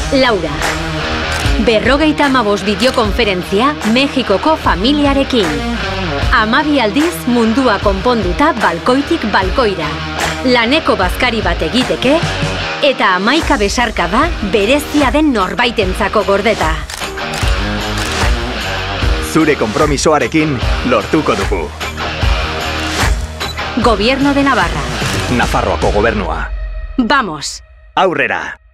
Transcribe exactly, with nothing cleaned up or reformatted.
Laura. Berrogeita hamabost bideokonferentzia Mexikoko familiarekin. Hamabi aldiz mundua konponduta balkoitik balkoira. Laneko bazkari bat egiteke, eta hamaika besarka da berezia den norbaitentzako gordeta. Zure konpromisoarekin lortuko dugu. Gobierno de Navarra. Nafarroako gobernua. Vamos! Aurrera!